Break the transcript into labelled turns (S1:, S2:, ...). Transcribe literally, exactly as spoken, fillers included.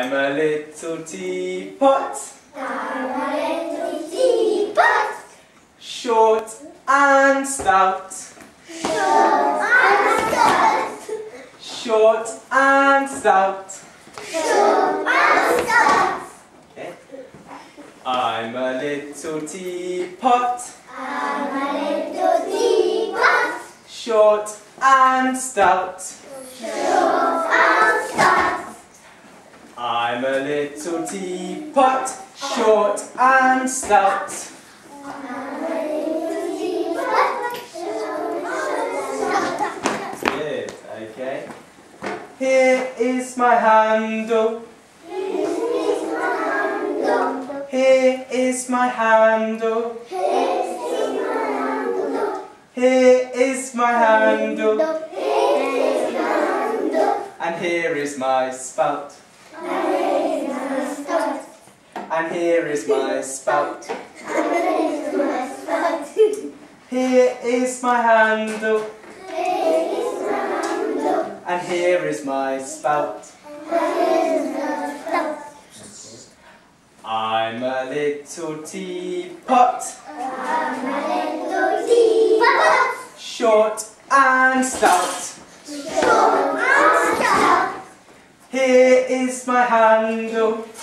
S1: I'm a little teapot.
S2: I'm a little teapot.
S1: Short and stout.
S2: Short and stout.
S1: Short and stout.
S2: Short and stout.
S1: Okay. I'm a little teapot.
S2: I'm a little teapot.
S1: Short and stout.
S2: Short and stout.
S1: I'm a little teapot. Short and stout.
S2: I'm a little teapot. Short and stout.
S1: Good, okay. Here is my handle.
S2: Here is my handle.
S1: Here is my handle.
S2: Here is my handle.
S1: Here is my handle.
S2: Here is my handle.
S1: And here is my spout.
S2: And here is my spout.
S1: And here is my spout.
S2: And here is my spout.
S1: Here is my handle.
S2: Here is my handle.
S1: And here is my spout.
S2: And here is my spout.
S1: I'm a little teapot.
S2: I'm a little teapot.
S1: Short and stout.
S2: Short and stout.
S1: Here is my handle.